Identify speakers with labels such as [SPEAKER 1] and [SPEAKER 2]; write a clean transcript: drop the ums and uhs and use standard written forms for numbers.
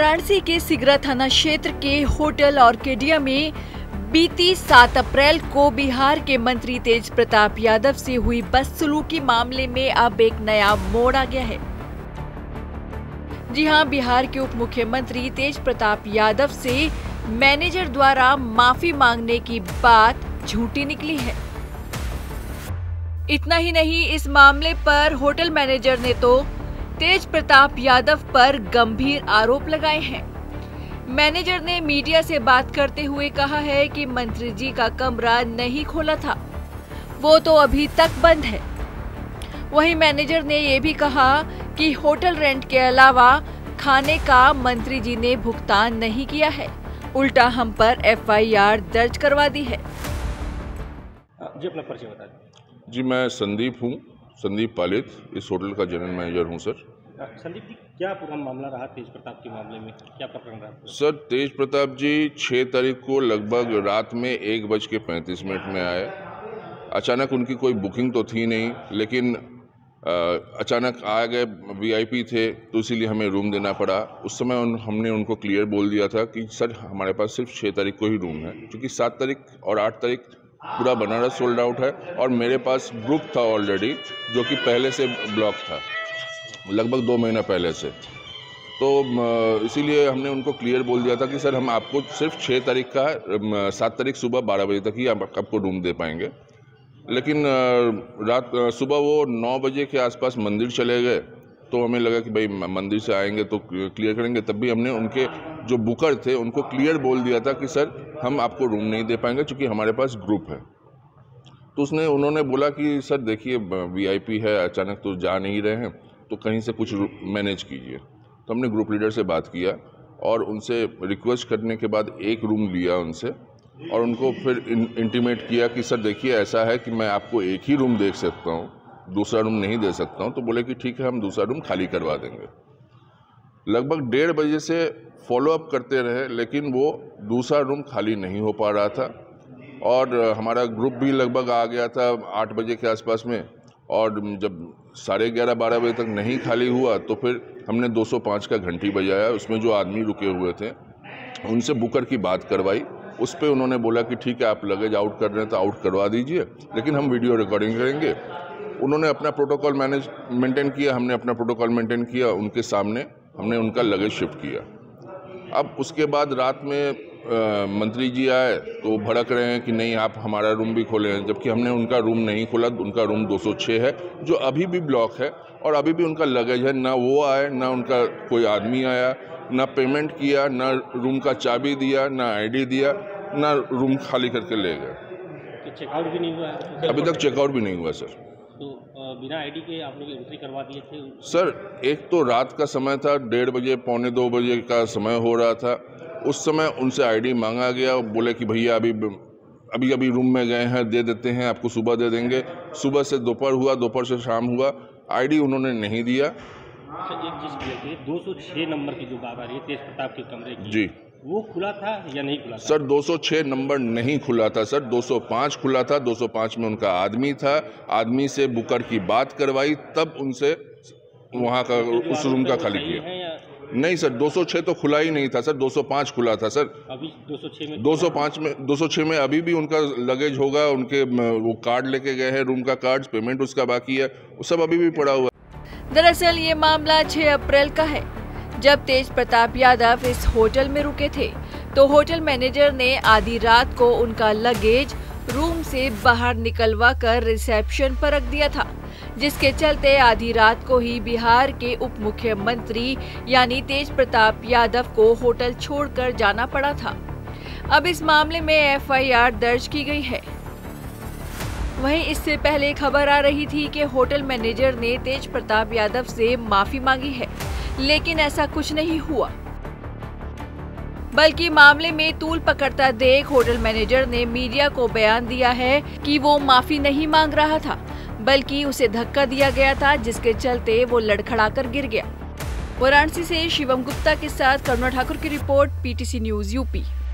[SPEAKER 1] वाराणसी के सिगरा थाना क्षेत्र के होटल ऑर्किडिया में बीती 7 अप्रैल को बिहार के मंत्री तेज प्रताप यादव से हुई बदसलूकी मामले में अब एक नया मोड़ आ गया है। जी हां, बिहार के उप मुख्यमंत्री तेज प्रताप यादव से मैनेजर द्वारा माफी मांगने की बात झूठी निकली है। इतना ही नहीं, इस मामले पर होटल मैनेजर ने तो तेज प्रताप यादव पर गंभीर आरोप लगाए हैं। मैनेजर ने मीडिया से बात करते हुए कहा है कि मंत्री जी का कमरा नहीं खोला था, वो तो अभी तक बंद है। वहीं मैनेजर ने ये भी कहा कि होटल रेंट के अलावा खाने का मंत्री जी ने भुगतान नहीं किया है, उल्टा हम पर FIR दर्ज करवा दी है।
[SPEAKER 2] जी अपना परिचय बता दें।
[SPEAKER 3] जी मैं संदीप हूँ, संदीप पालित, इस होटल का जनरल मैनेजर हूँ सर।
[SPEAKER 2] संदीप जी, क्या पूरा मामला रहा तेज प्रताप के मामले में, क्या प्रकरण रहा?
[SPEAKER 3] सर तेज प्रताप जी 6 तारीख को लगभग रात में 1:35 में आए। अचानक उनकी कोई बुकिंग तो थी नहीं, लेकिन अचानक आ गए, VIP थे तो इसीलिए हमें रूम देना पड़ा। उस समय हमने उनको क्लियर बोल दिया था कि सर हमारे पास सिर्फ 6 तारीख को ही रूम है, क्योंकि 7 तारीख और 8 तारीख पूरा बनारस सोल्ड आउट है और मेरे पास ग्रुप था ऑलरेडी, जो कि पहले से ब्लॉक था, लगभग 2 महीना पहले से। तो इसीलिए हमने उनको क्लियर बोल दिया था कि सर हम आपको सिर्फ 6 तारीख का 7 तारीख सुबह 12 बजे तक ही आपको रूम दे पाएंगे। लेकिन सुबह वो 9 बजे के आसपास मंदिर चले गए, तो हमें लगा कि भाई मंदिर से आएंगे तो क्लियर करेंगे। तब भी हमने उनके जो बुकर थे उनको क्लियर बोल दिया था कि सर हम आपको रूम नहीं दे पाएंगे क्योंकि हमारे पास ग्रुप है। तो उन्होंने बोला कि सर देखिए VIP है, अचानक तो जा नहीं रहे हैं, तो कहीं से कुछ मैनेज कीजिए। तो हमने ग्रुप लीडर से बात किया और उनसे रिक्वेस्ट करने के बाद एक रूम लिया उनसे और उनको फिर इंटीमेट किया कि सर देखिए ऐसा है कि मैं आपको एक ही रूम दे सकता हूँ, दूसरा रूम नहीं दे सकता हूँ। तो बोले कि ठीक है, हम दूसरा रूम खाली करवा देंगे। लगभग 1:30 बजे से फॉलोअप करते रहे, लेकिन वो दूसरा रूम खाली नहीं हो पा रहा था और हमारा ग्रुप भी लगभग आ गया था 8 बजे के आसपास में। और जब 11:30-12 बजे तक नहीं खाली हुआ तो फिर हमने 205 का घंटी बजाया। उसमें जो आदमी रुके हुए थे उनसे बुकर की बात करवाई। उस पर उन्होंने बोला कि ठीक है, आप लगेज आउट कर रहे हैं तो आउट करवा दीजिए, लेकिन हम वीडियो रिकॉर्डिंग करेंगे। उन्होंने अपना प्रोटोकॉल मेंटेन किया, हमने अपना प्रोटोकॉल मेंटेन किया। उनके सामने हमने उनका लगेज शिफ्ट किया। अब उसके बाद रात में मंत्री जी आए तो भड़क रहे हैं कि नहीं आप हमारा रूम भी खोले हैं, जबकि हमने उनका रूम नहीं खोला। उनका रूम 206 है जो अभी भी ब्लॉक है और अभी भी उनका लगेज है। ना वो आए, ना उनका कोई आदमी आया, ना पेमेंट किया, ना रूम का चाबी दिया, ना ID दिया, ना रूम खाली करके ले गए।
[SPEAKER 2] चेकआउट भी नहीं हुआ है?
[SPEAKER 3] अभी तक चेकआउट भी नहीं हुआ सर।
[SPEAKER 2] तो बिना ID के आप लोग एंट्री करवा दिए थे?
[SPEAKER 3] सर एक तो रात का समय था, 1:30 बजे 1:45-2 बजे का समय हो रहा था। उस समय उनसे ID मांगा गया, बोले कि भैया अभी रूम में गए हैं, दे देते हैं, आपको सुबह दे देंगे। सुबह से दोपहर हुआ, दोपहर से शाम हुआ, ID उन्होंने नहीं दिया।
[SPEAKER 2] सर एक चीज़ क्लियर कीजिए, 206 नंबर की जो बात आ रही है तेज प्रताप के कमरे की,
[SPEAKER 3] जी
[SPEAKER 2] वो खुला था या नहीं खुला था?
[SPEAKER 3] सर 206 नंबर नहीं खुला था सर, 205 खुला था। 205 में उनका आदमी था, आदमी से बुकर की बात करवाई, तब उनसे वहाँ का उस रूम का खाली किया। नहीं सर, 206 तो खुला ही नहीं था सर, 205 खुला था सर।
[SPEAKER 2] अभी
[SPEAKER 3] 206 में अभी भी उनका लगेज होगा, उनके वो कार्ड लेके गए हैं, रूम का कार्ड, पेमेंट उसका बाकी है, वो सब अभी भी पड़ा हुआ।
[SPEAKER 1] दरअसल ये मामला 6 अप्रैल का है, जब तेज प्रताप यादव इस होटल में रुके थे तो होटल मैनेजर ने आधी रात को उनका लगेज रूम से बाहर निकलवा कर रिसेप्शन पर रख दिया था, जिसके चलते आधी रात को ही बिहार के उप मुख्यमंत्री यानी तेज प्रताप यादव को होटल छोड़कर जाना पड़ा था। अब इस मामले में FIR दर्ज की गई है। वहीं इससे पहले खबर आ रही थी कि होटल मैनेजर ने तेज प्रताप यादव से माफी मांगी है, लेकिन ऐसा कुछ नहीं हुआ, बल्कि मामले में तूल पकड़ता देख होटल मैनेजर ने मीडिया को बयान दिया है कि वो माफी नहीं मांग रहा था, बल्कि उसे धक्का दिया गया था, जिसके चलते वो लड़खड़ाकर गिर गया। वाराणसी से शिवम गुप्ता के साथ करुणा ठाकुर की रिपोर्ट, PTC न्यूज़ UP।